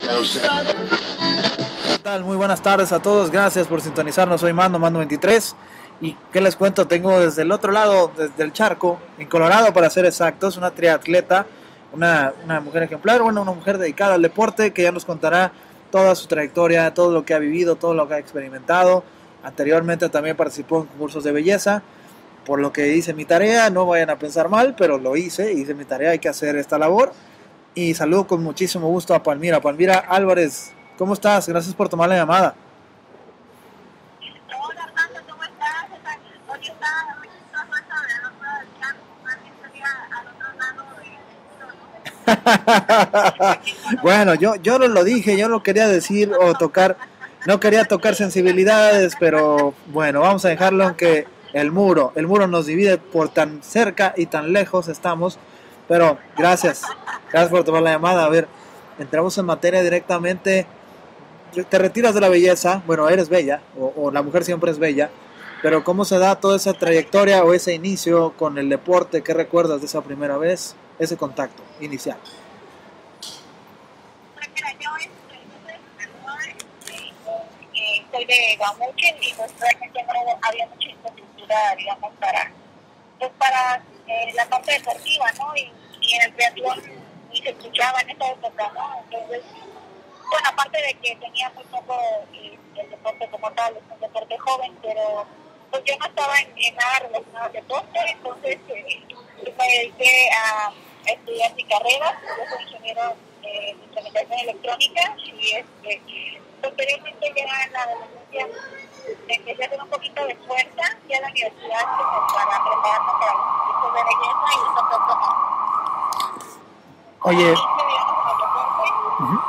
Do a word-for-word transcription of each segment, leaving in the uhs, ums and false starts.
¿Qué tal? Muy buenas tardes a todos, gracias por sintonizarnos. Soy Mando, Mando veintitrés. Y qué les cuento, tengo desde el otro lado, desde el charco, en Colorado para ser exactos, una triatleta, una, una mujer ejemplar, bueno, una mujer dedicada al deporte que ya nos contará toda su trayectoria, todo lo que ha vivido, todo lo que ha experimentado. Anteriormente también participó en concursos de belleza, por lo que hice mi tarea, no vayan a pensar mal, pero lo hice, hice mi tarea, hay que hacer esta labor. Y saludo con muchísimo gusto a Palmira. Palmira Álvarez, ¿cómo estás? Gracias por tomar la llamada. Hola Armando, ¿cómo estás? Hoy está muy chistoso eso de al otro lado del charco, más bien sería al otro lado del mundo, ¿no? Bueno, yo, yo no lo dije, yo no quería decir o tocar, no quería tocar sensibilidades, pero bueno, vamos a dejarlo en que el muro, el muro nos divide por tan cerca y tan lejos estamos, pero gracias, gracias por tomar la llamada. A ver, entramos en materia directamente. Te retiras de la belleza, bueno, eres bella, o, o la mujer siempre es bella, pero ¿cómo se da toda esa trayectoria o ese inicio con el deporte? ¿Qué recuerdas de esa primera vez, ese contacto inicial? Pues mira, yo este, yo soy de Sinaloa, este, eh, soy de Guamuchil y pues realmente no había mucha infraestructura, digamos, para, pues para eh, la parte deportiva, ¿no? Y, y en el triatlón ni se escuchaba en esa época, ¿no? Entonces, bueno, aparte de que tenía muy poco eh, el deporte como tal, es un deporte joven, pero pues yo no estaba en, en nada relacionado al deporte, entonces eh, me dediqué a estudiar mi carrera. Yo soy ingeniero eh, de instrumentación electrónica y este, posteriormente ya en la adolescencia empecé a hacer un poquito de fuerza ya en la universidad pues, para prepararme para los cursos de belleza y eso fue como Oye, inicio, digamos, en el deporte. uh-huh.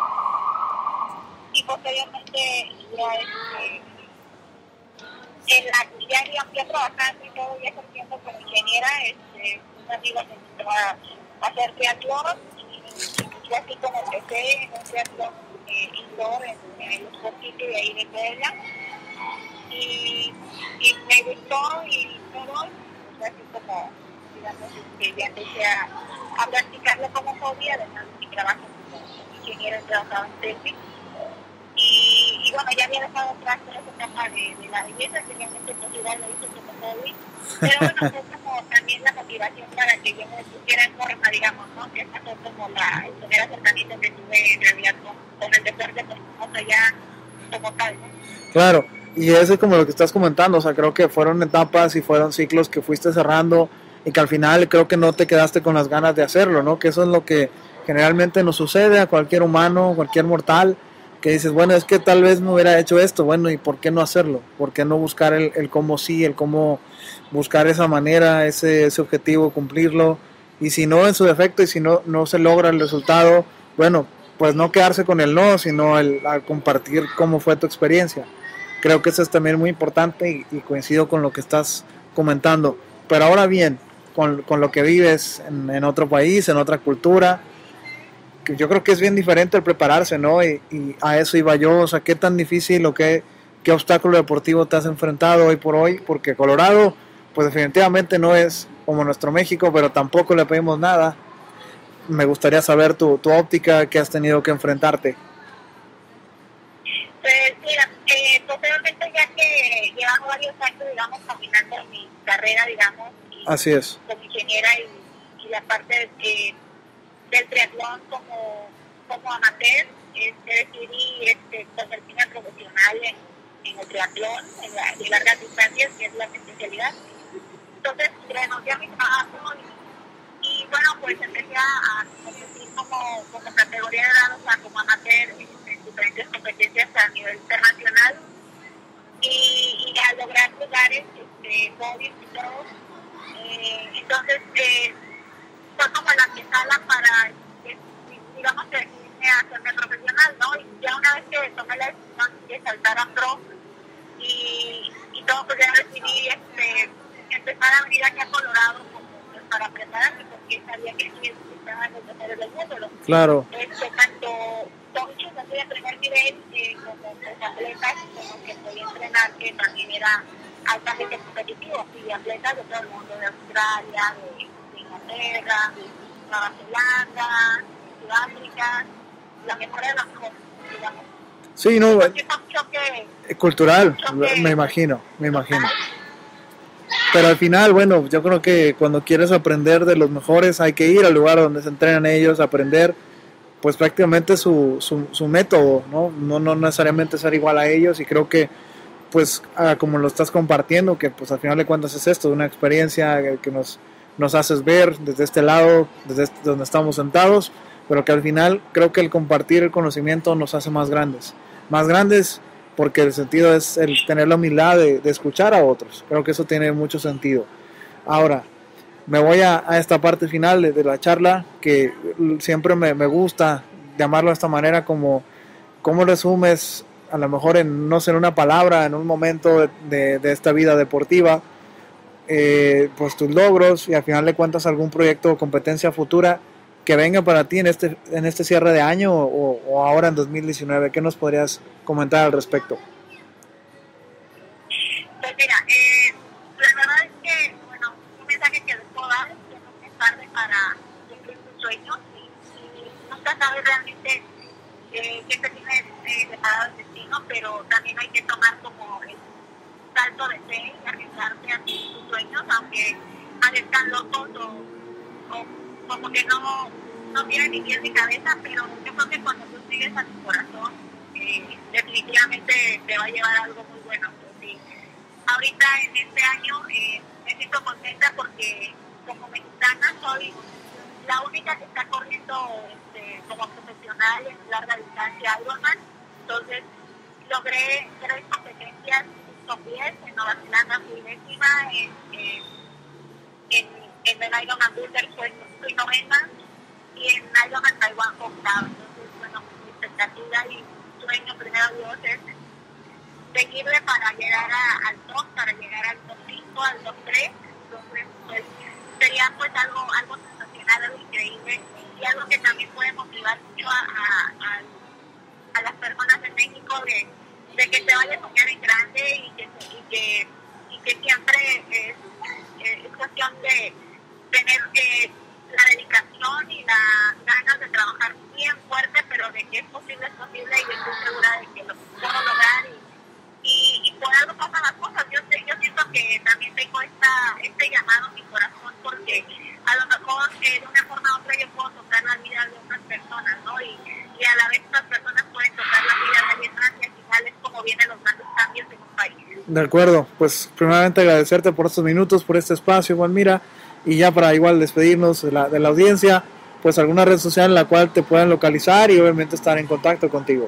Y posteriormente ya este en la ya, ya, ya trabajando y todo, ya ejerciendo como ingeniera, este un amigo me invitó a, a hacer triatlón y, y así como empecé en un triatlón eh, indoor en, en el Sportito de ahí de Puebla y, y me gustó y todo, y así como digamos que ya empecé a, a practicarlo como hobby, además de mi trabajo como ingeniero en trabajado en Telmex. Y, y bueno, ya había dejado atrás toda esa etapa de, de la belleza, que realmente pues igual lo hice como hobby, pero bueno, fue como también la motivación para que yo me pusiera en forma, digamos, ¿no? Que esa fue como la, el primer acercamiento que tuve en realidad con, con el deporte, pues como ya como tal, ¿no? Claro, y eso es como lo que estás comentando, o sea, creo que fueron etapas y fueron ciclos que fuiste cerrando y que al final creo que no te quedaste con las ganas de hacerlo, ¿no? Que eso es lo que generalmente nos sucede a cualquier humano, cualquier mortal, que dices, bueno, es que tal vez me hubiera hecho esto, bueno, ¿y por qué no hacerlo? ¿Por qué no buscar el, el cómo sí, el cómo buscar esa manera, ese, ese objetivo, cumplirlo? Y si no, en su defecto, y si no, no se logra el resultado, bueno, pues no quedarse con el no, sino el, a compartir cómo fue tu experiencia. Creo que eso es también muy importante y, y coincido con lo que estás comentando. Pero ahora bien, con, con lo que vives en, en otro país, en otra cultura, que yo creo que es bien diferente el prepararse, ¿no? Y, y a eso iba yo, o sea, qué tan difícil o qué, qué obstáculo deportivo te has enfrentado hoy por hoy, porque Colorado, pues definitivamente no es como nuestro México, pero tampoco le pedimos nada. Me gustaría saber tu, tu óptica, que has tenido que enfrentarte. Pues mira, eh, posteriormente ya que llevamos varios años, digamos, caminando en mi carrera, digamos, y así es, como ingeniera y, y la parte de, del triatlón como, como amateur, este, decidí este, convertirme profesional en, en el triatlón, en la, de largas distancias, que es la especialidad. Entonces renuncié a mi trabajo y, y bueno, pues empecé a competir como, como categoría de grado, o sea, como amateur en, en diferentes competencias a nivel internacional y, y a lograr lugares, este, podios y todo. Eh, entonces, eh, fue como la antesala para, eh, digamos, decidirme a hacerme profesional, ¿no? Y ya una vez que tomé la decisión de saltar a pro y, y todo, pues ya decidí este, empezar a venir aquí a Colorado como, pues, para prepararme, porque sabía que sí estaban los mejores del mundo. ¿No? Claro. Este, tanto coaches así de primer nivel eh, como pues, atletas con los que podía entrenar, que también era altamente competitivo, y atletas de todo el mundo, de Australia, de Inglaterra, Nueva Zelanda, Sudáfrica, la mejor de la mejor, digamos. Sí, no, Porque es un choque, cultural, choque me imagino, me imagino. Pero al final, bueno, yo creo que cuando quieres aprender de los mejores hay que ir al lugar donde se entrenan ellos, aprender pues prácticamente su, su, su método, ¿no? ¿no? No necesariamente ser igual a ellos, y creo que pues ah, como lo estás compartiendo, que pues al final de cuentas es esto, una experiencia que nos, nos haces ver desde este lado, desde este, donde estamos sentados, pero que al final creo que el compartir el conocimiento nos hace más grandes, más grandes porque el sentido es el tener la humildad de, de escuchar a otros. Creo que eso tiene mucho sentido. Ahora, me voy a, a esta parte final de, de la charla, que siempre me, me gusta llamarlo de esta manera, como cómo resumes, a lo mejor en, no sé, en una palabra, en un momento de, de, de esta vida deportiva, eh, pues tus logros, y al final de cuentas algún proyecto o competencia futura que venga para ti en este, en este cierre de año o, o ahora en dos mil diecinueve. ¿Qué nos podrías comentar al respecto? Pues mira, eh, la verdad es que, bueno, un mensaje que les puedo dar es que nunca es tarde para cumplir tus sueños, y, y nunca sabes realmente eh, qué te tiene eh, preparado el destino, pero también hay que tomar como el salto de fe y arriesgarse a tus sueños, aunque parezcan locos o, o como que no, no tienen ni pies ni cabeza, pero yo creo que cuando tú sigues a tu corazón, eh, definitivamente te va a llevar algo muy bueno. Entonces, ahorita en este año eh, me siento contenta porque como mexicana soy la única que está corriendo este, como profesional en larga distancia Ironman. Entonces logré tres competencias top diez, en Nueva Zelanda fui décima, en, en, en, en el Ironman Boulder fui, fui novena, y en Ironman Taiwán fue octava. Entonces, bueno, mi expectativa y sueño, primero Dios, es seguirle para llegar a, al top, para llegar al top cinco, al top tres. Entonces, pues, sería pues algo, algo sensacional, algo increíble, y algo que también puede motivar mucho a, a, a, a las personas de México de, de que se vaya a soñar en grande, y que, y que, y que siempre es, es cuestión de tener eh, la dedicación y las ganas de trabajar bien fuerte, pero de que es posible, es posible, y estoy segura de que lo puedo lograr, y, y, y por algo pasan las cosas. Yo, yo siento que también tengo esta, este llamado en mi corazón, porque a lo mejor eh, de una forma u otra yo puedo tocar la vida de otras personas, ¿no? Y, y a la vez otras personas pueden tocar la vida de alguien más, y al final es como vienen los grandes cambios en un país. De acuerdo, pues primeramente agradecerte por estos minutos, por este espacio, Juan Mira, y ya para igual despedirnos de la, de la audiencia, pues alguna red social en la cual te puedan localizar y obviamente estar en contacto contigo.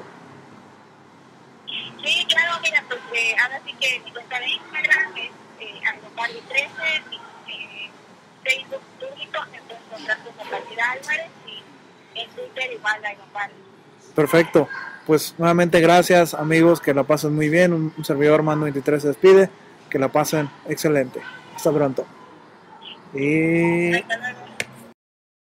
Sí, claro, mira, pues eh, ahora sí que mi cuenta de Instagram es eh, Algopardi trece, mi eh, Facebook público me pueden encontrar como Partida Álvarez, y en Twitter igual Algopardi. Perfecto, pues nuevamente gracias amigos, que la pasen muy bien. Un, un servidor Mando veintitrés se despide, que la pasen excelente. Hasta pronto. Y...